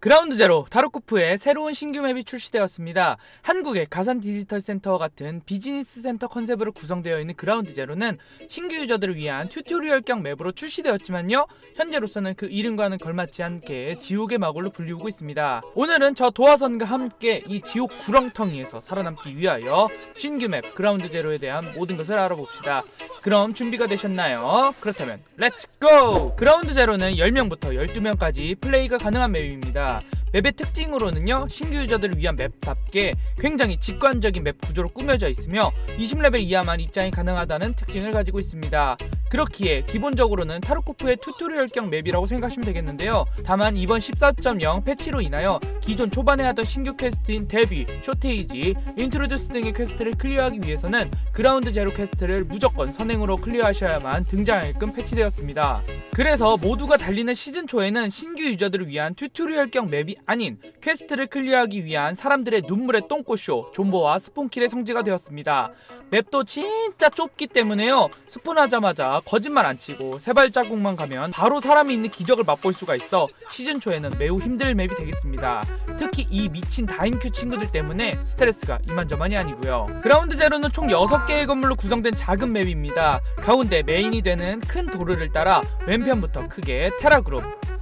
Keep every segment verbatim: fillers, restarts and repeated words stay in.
그라운드 제로 타르코프의 새로운 신규 맵이 출시되었습니다. 한국의 가산 디지털 센터와 같은 비즈니스 센터 컨셉으로 구성되어 있는 그라운드 제로는 신규 유저들을 위한 튜토리얼형 맵으로 출시되었지만요, 현재로서는 그 이름과는 걸맞지 않게 지옥의 마골로 불리우고 있습니다. 오늘은 저 도화선과 함께 이 지옥 구렁텅이에서 살아남기 위하여 신규 맵 그라운드 제로에 대한 모든 것을 알아봅시다. 그럼 준비가 되셨나요? 그렇다면 렛츠 고! 그라운드 제로는 열 명부터 열두 명까지 플레이가 가능한 맵입니다. 맵의 특징으로는요, 신규 유저들을 위한 맵답게 굉장히 직관적인 맵 구조로 꾸며져 있으며 이십 레벨 이하만 입장이 가능하다는 특징을 가지고 있습니다. 그렇기에 기본적으로는 타르코프의 튜토리얼형 맵이라고 생각하시면 되겠는데요. 다만 이번 십사 점 영 패치로 인하여 기존 초반에 하던 신규 퀘스트인 데뷔, 쇼테이지, 인트로듀스 등의 퀘스트를 클리어하기 위해서는 그라운드 제로 퀘스트를 무조건 선행으로 클리어하셔야만 등장하게끔 패치되었습니다. 그래서 모두가 달리는 시즌 초에는 신규 유저들을 위한 튜토리얼형 맵이 아닌 퀘스트를 클리어하기 위한 사람들의 눈물의 똥꼬쇼 존버와 스폰킬의 성지가 되었습니다. 맵도 진짜 좁기 때문에요, 스폰하자마자 거짓말 안 치고 세 발자국만 가면 바로 사람이 있는 기적을 맛볼 수가 있어 시즌 초에는 매우 힘들 맵이 되겠습니다. 특히 이 미친 다인큐 친구들 때문에 스트레스가 이만저만이 아니고요. 그라운드 제로는 총 여섯 개의 건물로 구성된 작은 맵입니다. 가운데 메인이 되는 큰 도르를 따라 왼편부터 크게 테라그룹,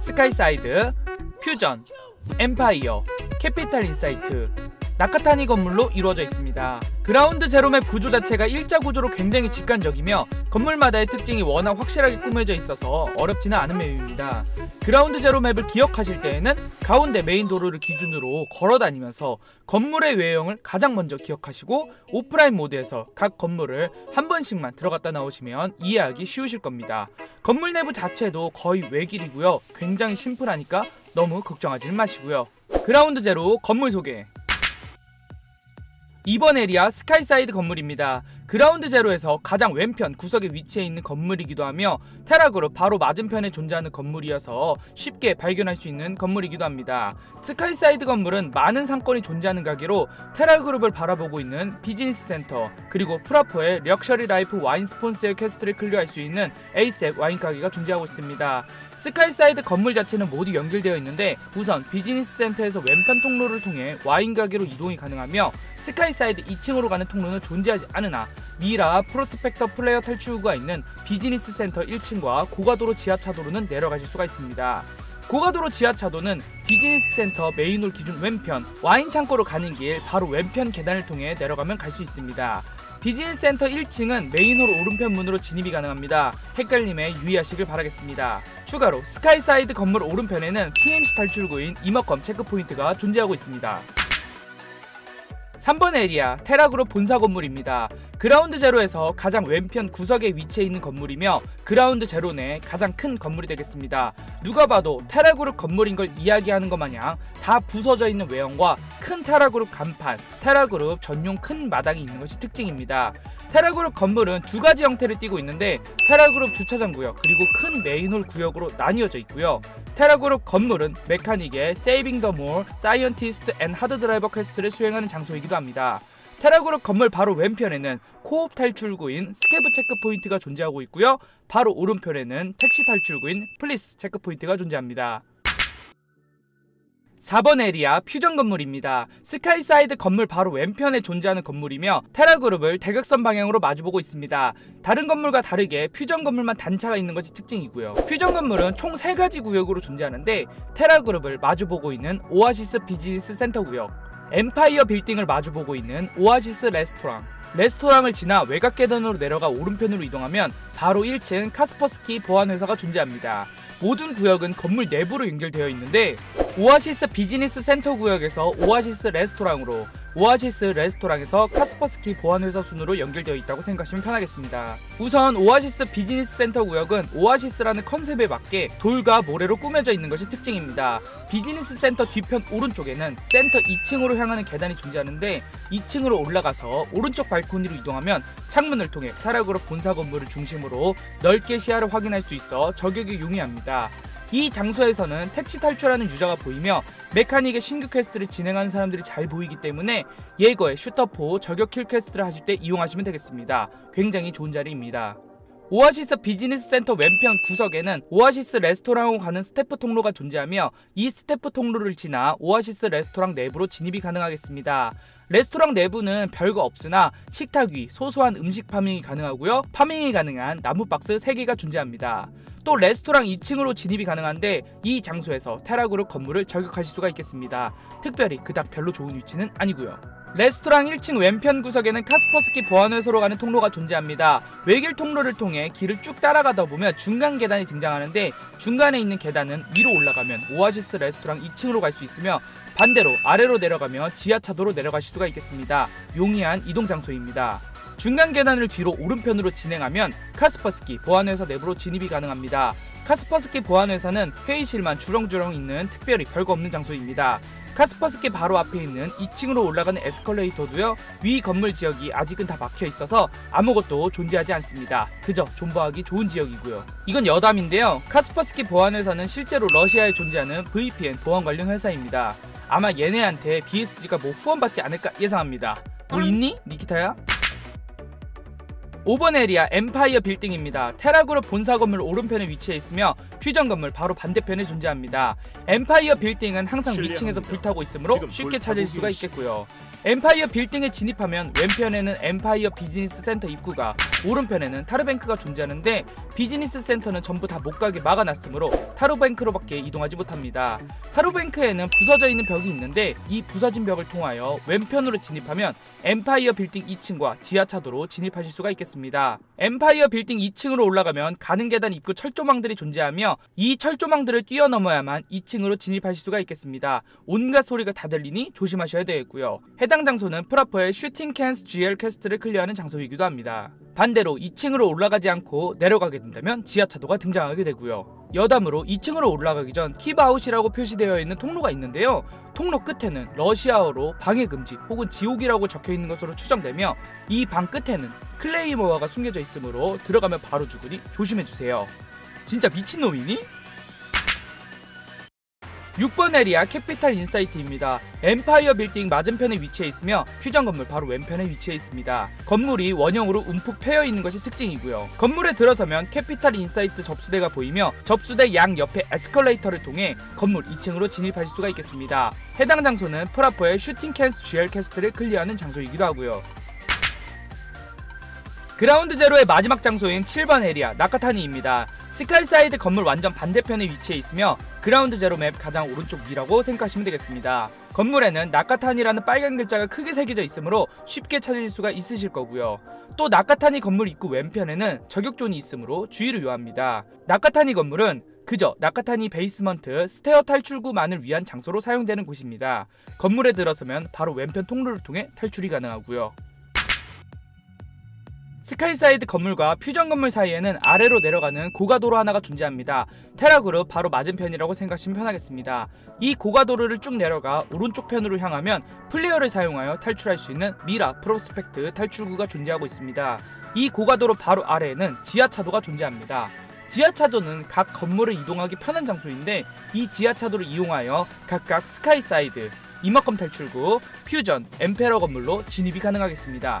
스카이사이드, 퓨전, 엠파이어, 캐피탈 인사이트, 나카타니 건물로 이루어져 있습니다. 그라운드 제로 맵 구조 자체가 일자 구조로 굉장히 직관적이며 건물마다의 특징이 워낙 확실하게 꾸며져 있어서 어렵지는 않은 맵입니다. 그라운드 제로 맵을 기억하실 때에는 가운데 메인 도로를 기준으로 걸어다니면서 건물의 외형을 가장 먼저 기억하시고 오프라인 모드에서 각 건물을 한 번씩만 들어갔다 나오시면 이해하기 쉬우실 겁니다. 건물 내부 자체도 거의 외길이고요, 굉장히 심플하니까 너무 걱정하지는 마시고요. 그라운드 제로 건물 소개. 이번 에리아 스카이사이드 건물입니다. 그라운드 제로에서 가장 왼편 구석에 위치해 있는 건물이기도 하며 테라그룹 바로 맞은편에 존재하는 건물이어서 쉽게 발견할 수 있는 건물이기도 합니다. 스카이사이드 건물은 많은 상권이 존재하는 가게로 테라그룹을 바라보고 있는 비즈니스 센터, 그리고 프라포의 럭셔리 라이프 와인 스폰서의 퀘스트를 클리어할 수 있는 에이셉 와인 가게가 존재하고 있습니다. 스카이사이드 건물 자체는 모두 연결되어 있는데 우선 비즈니스 센터에서 왼편 통로를 통해 와인 가게로 이동이 가능하며 스카이사이드 이 층으로 가는 통로는 존재하지 않으나 미라 프로스펙터 플레이어 탈출구가 있는 비즈니스 센터 일 층과 고가도로 지하차도로는 내려가실 수가 있습니다. 고가도로 지하차도는 비즈니스 센터 메인홀 기준 왼편 와인 창고로 가는 길 바로 왼편 계단을 통해 내려가면 갈 수 있습니다. 비즈니스 센터 일 층은 메인홀 오른편 문으로 진입이 가능합니다. 헷갈림에 유의하시길 바라겠습니다. 추가로 스카이사이드 건물 오른편에는 피엠씨 탈출구인 임업검 체크포인트가 존재하고 있습니다. 삼 번 에리아 테라그룹 본사 건물입니다. 그라운드 제로에서 가장 왼편 구석에 위치해 있는 건물이며 그라운드 제로 내 가장 큰 건물이 되겠습니다. 누가 봐도 테라그룹 건물인 걸 이야기하는 것 마냥 다 부서져 있는 외형과 큰 테라그룹 간판, 테라그룹 전용 큰 마당이 있는 것이 특징입니다. 테라그룹 건물은 두 가지 형태를 띠고 있는데 테라그룹 주차장 구역 그리고 큰 메인홀 구역으로 나뉘어져 있고요. 테라그룹 건물은 메카닉의 세이빙 더 몰, 사이언티스트 앤 하드 드라이버 퀘스트를 수행하는 장소이기도 합니다. 테라그룹 건물 바로 왼편에는 코옵 탈출구인 스케브 체크포인트가 존재하고 있고요. 바로 오른편에는 택시 탈출구인 플리스 체크포인트가 존재합니다. 사 번 에리아 퓨전 건물입니다. 스카이사이드 건물 바로 왼편에 존재하는 건물이며 테라그룹을 대각선 방향으로 마주보고 있습니다. 다른 건물과 다르게 퓨전 건물만 단차가 있는 것이 특징이고요. 퓨전 건물은 총 세 가지 구역으로 존재하는데 테라그룹을 마주보고 있는 오아시스 비즈니스 센터 구역, 엠파이어 빌딩을 마주보고 있는 오아시스 레스토랑, 레스토랑을 지나 외곽 계단으로 내려가 오른편으로 이동하면 바로 일 층 카스퍼스키 보안회사가 존재합니다. 모든 구역은 건물 내부로 연결되어 있는데 오아시스 비즈니스 센터 구역에서 오아시스 레스토랑으로, 오아시스 레스토랑에서 카스퍼스키 보안회사 순으로 연결되어 있다고 생각하시면 편하겠습니다. 우선 오아시스 비즈니스 센터 구역은 오아시스라는 컨셉에 맞게 돌과 모래로 꾸며져 있는 것이 특징입니다. 비즈니스 센터 뒤편 오른쪽에는 센터 이 층으로 향하는 계단이 존재하는데 이 층으로 올라가서 오른쪽 발코니로 이동하면 창문을 통해 테라그룹 본사 건물을 중심으로 넓게 시야를 확인할 수 있어 저격이 용이합니다. 이 장소에서는 택시 탈출하는 유저가 보이며 메카닉의 신규 퀘스트를 진행하는 사람들이 잘 보이기 때문에 예거의 슈터포 저격 킬 퀘스트를 하실 때 이용하시면 되겠습니다. 굉장히 좋은 자리입니다. 오아시스 비즈니스 센터 왼편 구석에는 오아시스 레스토랑으로 가는 스태프 통로가 존재하며 이 스태프 통로를 지나 오아시스 레스토랑 내부로 진입이 가능하겠습니다. 레스토랑 내부는 별거 없으나 식탁 위 소소한 음식 파밍이 가능하고요. 파밍이 가능한 나무 박스 세 개가 존재합니다. 또 레스토랑 이 층으로 진입이 가능한데 이 장소에서 테라그룹 건물을 저격하실 수가 있겠습니다. 특별히 그닥 별로 좋은 위치는 아니고요. 레스토랑 일 층 왼편 구석에는 카스퍼스키 보안회소로 가는 통로가 존재합니다. 외길 통로를 통해 길을 쭉 따라가다 보면 중간 계단이 등장하는데 중간에 있는 계단은 위로 올라가면 오아시스 레스토랑 이 층으로 갈 수 있으며 반대로 아래로 내려가며 지하차도로 내려가실 수가 있겠습니다. 용이한 이동 장소입니다. 중간 계단을 뒤로 오른편으로 진행하면 카스퍼스키 보안회사 내부로 진입이 가능합니다. 카스퍼스키 보안회사는 회의실만 주렁주렁 있는 특별히 별거 없는 장소입니다. 카스퍼스키 바로 앞에 있는 이 층으로 올라가는 에스컬레이터도요, 위 건물 지역이 아직은 다 막혀 있어서 아무것도 존재하지 않습니다. 그저 존버하기 좋은 지역이고요. 이건 여담인데요, 카스퍼스키 보안회사는 실제로 러시아에 존재하는 브이피엔 보안 관련 회사입니다. 아마 얘네한테 비에스지가 뭐 후원받지 않을까 예상합니다. 뭐 있니? 니키타야? 오 번 에리아 엠파이어 빌딩입니다. 테라그룹 본사 건물 오른편에 위치해 있으며 퓨전 건물 바로 반대편에 존재합니다. 엠파이어 빌딩은 항상 위층에서 불타고 있으므로 쉽게 찾을 수가 있겠고요. 엠파이어 빌딩에 진입하면 왼편에는 엠파이어 비즈니스 센터 입구가, 오른편에는 타르뱅크가 존재하는데 비즈니스 센터는 전부 다 못가게 막아놨으므로 타르뱅크로밖에 이동하지 못합니다. 타르뱅크에는 부서져 있는 벽이 있는데 이 부서진 벽을 통하여 왼편으로 진입하면 엠파이어 빌딩 이 층과 지하차도로 진입하실 수가 있겠습니다. 엠파이어 빌딩 이 층으로 올라가면 가는 계단 입구 철조망들이 존재하며 이 철조망들을 뛰어넘어야만 이 층으로 진입하실 수가 있겠습니다. 온갖 소리가 다 들리니 조심하셔야 되겠고요. 해당 장소는 프라퍼의 슈팅 캔스 지엘 퀘스트를 클리어하는 장소이기도 합니다. 반대로 이 층으로 올라가지 않고 내려가게 된다면 지하차도가 등장하게 되고요. 여담으로 이 층으로 올라가기 전 킵아웃이라고 표시되어 있는 통로가 있는데요, 통로 끝에는 러시아어로 방해금지 혹은 지옥이라고 적혀있는 것으로 추정되며 이 방 끝에는 클레이모어가 숨겨져 있으므로 들어가면 바로 죽으니 조심해주세요. 진짜 미친놈이니? 육 번 에리아 캐피탈 인사이트입니다. 엠파이어 빌딩 맞은편에 위치해 있으며 퓨전 건물 바로 왼편에 위치해 있습니다. 건물이 원형으로 움푹 패여 있는 것이 특징이고요. 건물에 들어서면 캐피탈 인사이트 접수대가 보이며 접수대 양 옆에 에스컬레이터를 통해 건물 이 층으로 진입하실 수가 있겠습니다. 해당 장소는 프라퍼의 슈팅 캔스 지엘 퀘스트를 클리어하는 장소이기도 하고요. 그라운드 제로의 마지막 장소인 칠 번 에리아 나카타니입니다. 스카이사이드 건물 완전 반대편에 위치해 있으며 그라운드 제로 맵 가장 오른쪽 위라고 생각하시면 되겠습니다. 건물에는 나카타니라는 빨간 글자가 크게 새겨져 있으므로 쉽게 찾으실 수가 있으실 거고요. 또 나카타니 건물 입구 왼편에는 저격존이 있으므로 주의를 요합니다. 나카타니 건물은 그저 나카타니 베이스먼트 스테어 탈출구만을 위한 장소로 사용되는 곳입니다. 건물에 들어서면 바로 왼편 통로를 통해 탈출이 가능하고요. 스카이사이드 건물과 퓨전 건물 사이에는 아래로 내려가는 고가도로 하나가 존재합니다. 테라그룹 바로 맞은편이라고 생각하시면 편하겠습니다. 이 고가도로를 쭉 내려가 오른쪽 편으로 향하면 플레이어를 사용하여 탈출할 수 있는 미라 프로스펙트 탈출구가 존재하고 있습니다. 이 고가도로 바로 아래에는 지하차도가 존재합니다. 지하차도는 각 건물을 이동하기 편한 장소인데 이 지하차도를 이용하여 각각 스카이사이드, 이막검 탈출구, 퓨전, 엠페러 건물로 진입이 가능하겠습니다.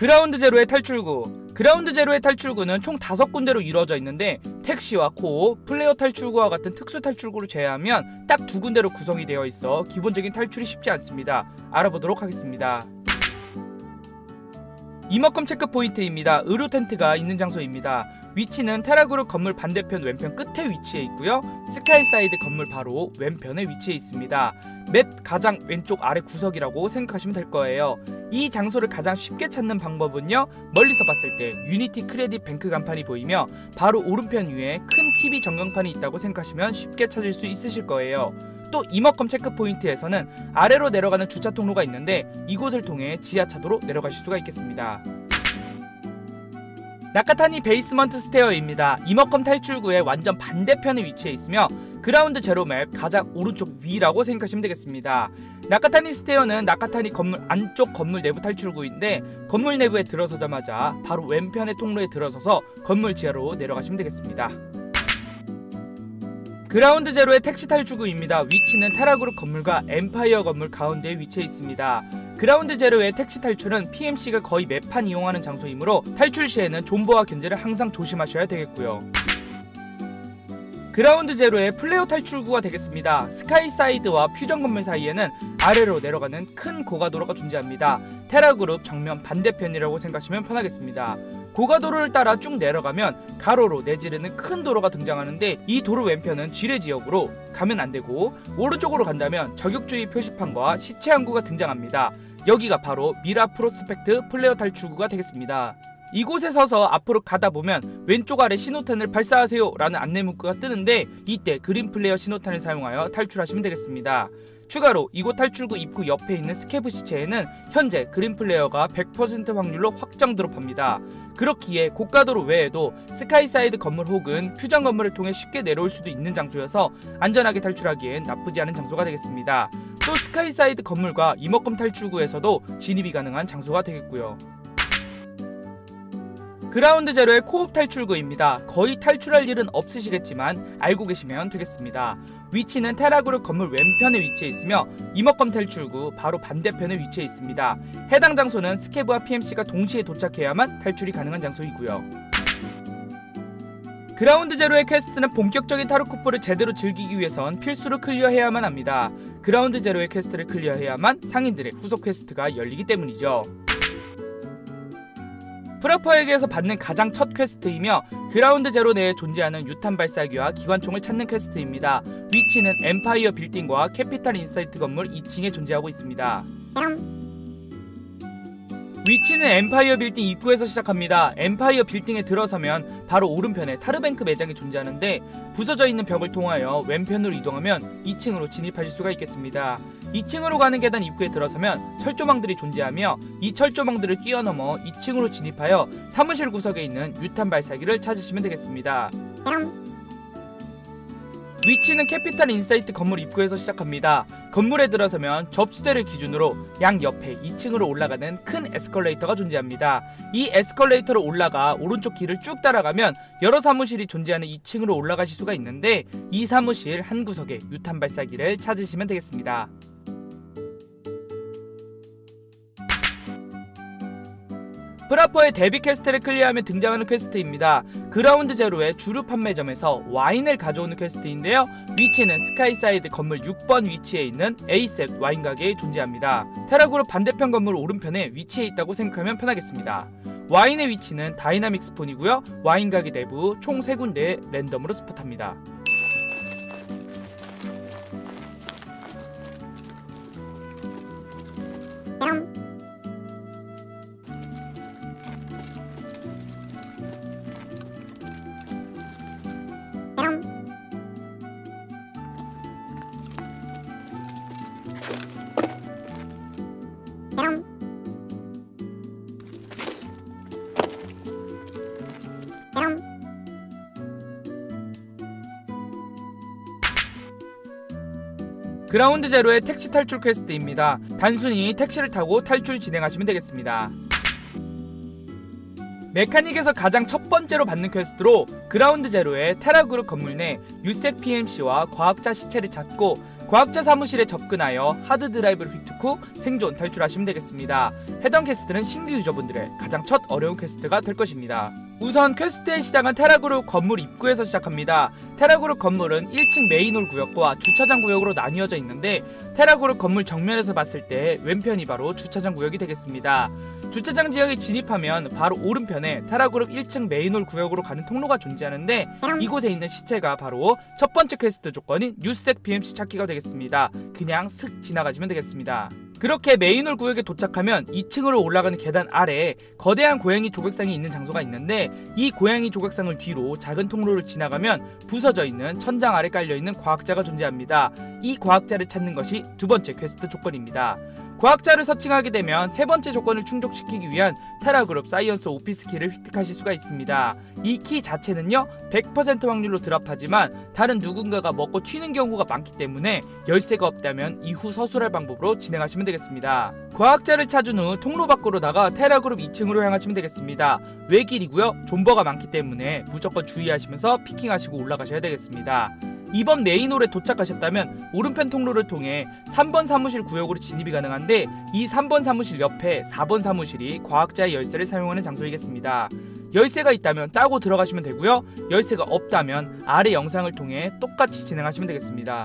그라운드 제로의 탈출구. 그라운드 제로의 탈출구는 총 다섯 군데로 이루어져 있는데 택시와 코옵, 플레이어 탈출구와 같은 특수 탈출구를 제외하면 딱 두 군데로 구성이 되어 있어 기본적인 탈출이 쉽지 않습니다. 알아보도록 하겠습니다. 임업검 체크 포인트입니다. 의료 텐트가 있는 장소입니다. 위치는 테라그룹 건물 반대편 왼편 끝에 위치해 있고요. 스카이사이드 건물 바로 왼편에 위치해 있습니다. 맵 가장 왼쪽 아래 구석이라고 생각하시면 될 거예요. 이 장소를 가장 쉽게 찾는 방법은요, 멀리서 봤을 때 유니티 크레딧 뱅크 간판이 보이며 바로 오른편 위에 큰 티비 전광판이 있다고 생각하시면 쉽게 찾을 수 있으실 거예요. 또 임업검 체크 포인트에서는 아래로 내려가는 주차 통로가 있는데 이곳을 통해 지하차도로 내려가실 수가 있겠습니다. 나카타니 베이스먼트 스테어입니다. 임업검 탈출구의 완전 반대편에 위치해 있으며 그라운드 제로 맵 가장 오른쪽 위라고 생각하시면 되겠습니다. 나카타니 스테어는 나카타니 건물 안쪽 건물 내부 탈출구인데 건물 내부에 들어서자마자 바로 왼편의 통로에 들어서서 건물 지하로 내려가시면 되겠습니다. 그라운드 제로의 택시 탈출구입니다. 위치는 테라그룹 건물과 엠파이어 건물 가운데에 위치해 있습니다. 그라운드 제로의 택시 탈출은 피엠씨가 거의 매판 이용하는 장소이므로 탈출 시에는 존버와 견제를 항상 조심하셔야 되겠고요. 그라운드 제로의 플레이어 탈출구가 되겠습니다. 스카이사이드와 퓨전 건물 사이에는 아래로 내려가는 큰 고가도로가 존재합니다. 테라그룹 정면 반대편이라고 생각하시면 편하겠습니다. 고가도로를 따라 쭉 내려가면 가로로 내지르는 큰 도로가 등장하는데 이 도로 왼편은 지뢰 지역으로 가면 안되고 오른쪽으로 간다면 저격주의 표시판과 시체 항구가 등장합니다. 여기가 바로 미라 프로스펙트 플레이어 탈출구가 되겠습니다. 이곳에 서서 앞으로 가다보면 왼쪽 아래 신호탄을 발사하세요 라는 안내 문구가 뜨는데 이때 그린 플레이어 신호탄을 사용하여 탈출하시면 되겠습니다. 추가로 이곳 탈출구 입구 옆에 있는 스캐브 시체에는 현재 그린 플레이어가 백 퍼센트 확률로 확정 드롭합니다. 그렇기에 고가도로 외에도 스카이사이드 건물 혹은 퓨전 건물을 통해 쉽게 내려올 수도 있는 장소여서 안전하게 탈출하기엔 나쁘지 않은 장소가 되겠습니다. 또 스카이사이드 건물과 임업검 탈출구에서도 진입이 가능한 장소가 되겠고요. 그라운드 제로의 코옵 탈출구입니다. 거의 탈출할 일은 없으시겠지만 알고 계시면 되겠습니다. 위치는 테라그룹 건물 왼편에 위치해 있으며 임업검 탈출구 바로 반대편에 위치해 있습니다. 해당 장소는 스캐브와 피엠씨가 동시에 도착해야만 탈출이 가능한 장소이고요. 그라운드 제로의 퀘스트는 본격적인 타로코프를 제대로 즐기기 위해선 필수로 클리어해야만 합니다. 그라운드 제로의 퀘스트를 클리어해야만 상인들의 후속 퀘스트가 열리기 때문이죠. 프라퍼에게서 받는 가장 첫 퀘스트이며 그라운드 제로 내에 존재하는 유탄 발사기와 기관총을 찾는 퀘스트입니다. 위치는 엠파이어 빌딩과 캐피탈 인사이트 건물 이 층에 존재하고 있습니다. 위치는 엠파이어 빌딩 입구에서 시작합니다. 엠파이어 빌딩에 들어서면 바로 오른편에 타르뱅크 매장이 존재하는데 부서져 있는 벽을 통하여 왼편으로 이동하면 이 층으로 진입하실 수가 있겠습니다. 이 층으로 가는 계단 입구에 들어서면 철조망들이 존재하며 이 철조망들을 뛰어넘어 이 층으로 진입하여 사무실 구석에 있는 유탄 발사기를 찾으시면 되겠습니다. 위치는 캐피탈 인사이트 건물 입구에서 시작합니다. 건물에 들어서면 접수대를 기준으로 양 옆에 이 층으로 올라가는 큰 에스컬레이터가 존재합니다. 이 에스컬레이터로 올라가 오른쪽 길을 쭉 따라가면 여러 사무실이 존재하는 이 층으로 올라가실 수가 있는데 이 사무실 한 구석에 유탄 발사기를 찾으시면 되겠습니다. 프라퍼의 데뷔 퀘스트를 클리어하면 등장하는 퀘스트입니다. 그라운드 제로의 주류 판매점에서 와인을 가져오는 퀘스트인데요. 위치는 스카이사이드 건물 육 번 위치에 있는 에이셉 와인 가게에 존재합니다. 테라그룹 반대편 건물 오른편에 위치해 있다고 생각하면 편하겠습니다. 와인의 위치는 다이나믹 스폰이고요. 와인 가게 내부 총 세 군데에 랜덤으로 스팟합니다. 그라운드 제로의 택시 탈출 퀘스트입니다. 단순히 택시를 타고 탈출 진행하시면 되겠습니다. 메카닉에서 가장 첫 번째로 받는 퀘스트로 그라운드 제로의 테라그룹 건물 내 유색 피엠씨와 과학자 시체를 찾고 과학자 사무실에 접근하여 하드드라이브를 획득 후 생존 탈출하시면 되겠습니다. 해당 퀘스트는 신규 유저분들의 가장 첫 어려운 퀘스트가 될 것입니다. 우선 퀘스트의 시작은 테라그룹 건물 입구에서 시작합니다. 테라그룹 건물은 일 층 메인홀 구역과 주차장 구역으로 나뉘어져 있는데 테라그룹 건물 정면에서 봤을 때 왼편이 바로 주차장 구역이 되겠습니다. 주차장 지역에 진입하면 바로 오른편에 테라그룹 일 층 메인홀 구역으로 가는 통로가 존재하는데 이곳에 있는 시체가 바로 첫 번째 퀘스트 조건인 뉴스색 비엠씨 찾기가 되겠습니다. 그냥 슥 지나가시면 되겠습니다. 그렇게 메인홀 구역에 도착하면 이 층으로 올라가는 계단 아래에 거대한 고양이 조각상이 있는 장소가 있는데 이 고양이 조각상을 뒤로 작은 통로를 지나가면 부서져 있는 천장 아래 깔려있는 과학자가 존재합니다. 이 과학자를 찾는 것이 두 번째 퀘스트 조건입니다. 과학자를 서칭하게 되면 세 번째 조건을 충족시키기 위한 테라그룹 사이언스 오피스 키를 획득하실 수가 있습니다. 이 키 자체는요 백 퍼센트 확률로 드랍하지만 다른 누군가가 먹고 튀는 경우가 많기 때문에 열쇠가 없다면 이후 서술할 방법으로 진행하시면 되겠습니다. 과학자를 찾은 후 통로 밖으로 나가 테라그룹 이 층으로 향하시면 되겠습니다. 외길이고요 존버가 많기 때문에 무조건 주의하시면서 피킹하시고 올라가셔야 되겠습니다. 이번 메인홀에 도착하셨다면 오른편 통로를 통해 삼 번 사무실 구역으로 진입이 가능한데 이 삼 번 사무실 옆에 사 번 사무실이 과학자의 열쇠를 사용하는 장소이겠습니다. 열쇠가 있다면 따고 들어가시면 되고요. 열쇠가 없다면 아래 영상을 통해 똑같이 진행하시면 되겠습니다.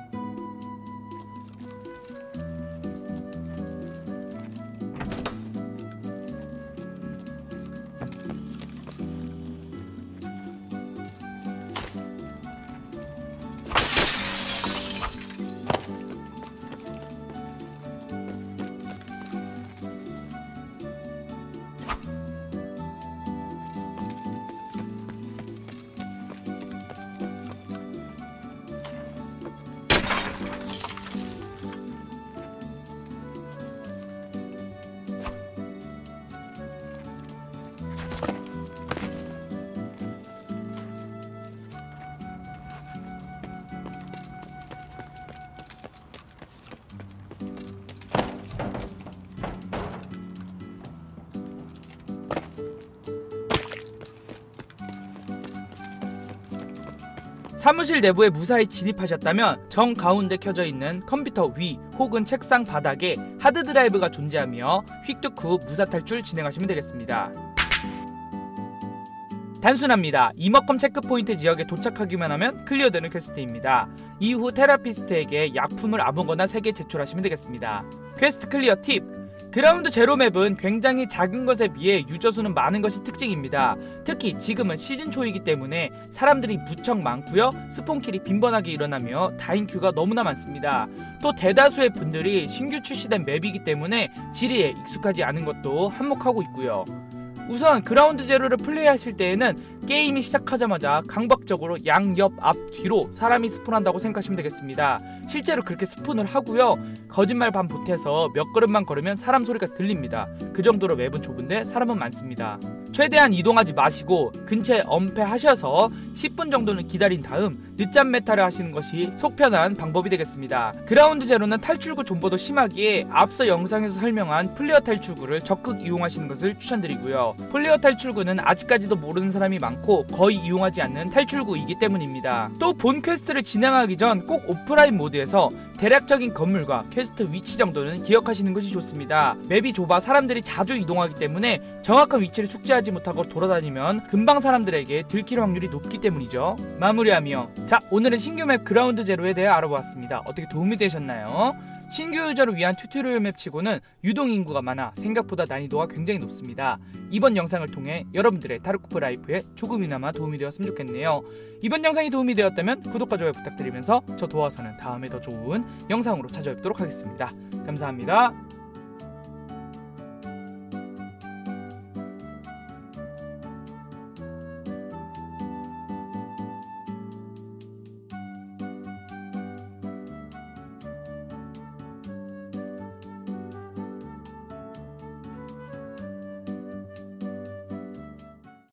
사무실 내부에 무사히 진입하셨다면 정가운데 켜져 있는 컴퓨터 위 혹은 책상 바닥에 하드드라이브가 존재하며 획득 후 무사탈출 진행하시면 되겠습니다. 단순합니다. 이머컴 체크포인트 지역에 도착하기만 하면 클리어되는 퀘스트입니다. 이후 테라피스트에게 약품을 아무거나 세 개 제출하시면 되겠습니다. 퀘스트 클리어 팁! 그라운드 제로 맵은 굉장히 작은 것에 비해 유저수는 많은 것이 특징입니다. 특히 지금은 시즌 초이기 때문에 사람들이 무척 많고요. 스폰킬이 빈번하게 일어나며 다인큐가 너무나 많습니다. 또 대다수의 분들이 신규 출시된 맵이기 때문에 지리에 익숙하지 않은 것도 한몫하고 있고요. 우선 그라운드 제로를 플레이하실 때에는 게임이 시작하자마자 강박적으로 양옆 앞 뒤로 사람이 스폰한다고 생각하시면 되겠습니다. 실제로 그렇게 스폰을 하고요. 거짓말 반 보태서 몇 걸음만 걸으면 사람 소리가 들립니다. 그 정도로 맵은 좁은데 사람은 많습니다. 최대한 이동하지 마시고 근처에 엄폐하셔서 십 분 정도는 기다린 다음 늦잠 메타를 하시는 것이 속 편한 방법이 되겠습니다. 그라운드 제로는 탈출구 존버도 심하기에 앞서 영상에서 설명한 플레이어 탈출구를 적극 이용하시는 것을 추천드리고요. 플레이어 탈출구는 아직까지도 모르는 사람이 많고 거의 이용하지 않는 탈출구이기 때문입니다. 또 본 퀘스트를 진행하기 전 꼭 오프라인 모드에서 대략적인 건물과 퀘스트 위치 정도는 기억하시는 것이 좋습니다. 맵이 좁아 사람들이 자주 이동하기 때문에 정확한 위치를 숙지하지 못하고 돌아다니면 금방 사람들에게 들킬 확률이 높기 때문이죠. 마무리하며 자 오늘은 신규 맵 그라운드 제로에 대해 알아보았습니다. 어떻게 도움이 되셨나요? 신규 유저를 위한 튜토리얼 맵 치고는 유동 인구가 많아 생각보다 난이도가 굉장히 높습니다. 이번 영상을 통해 여러분들의 타르코프 라이프에 조금이나마 도움이 되었으면 좋겠네요. 이번 영상이 도움이 되었다면 구독과 좋아요 부탁드리면서 저 도와서는 다음에 더 좋은 영상으로 찾아뵙도록 하겠습니다. 감사합니다.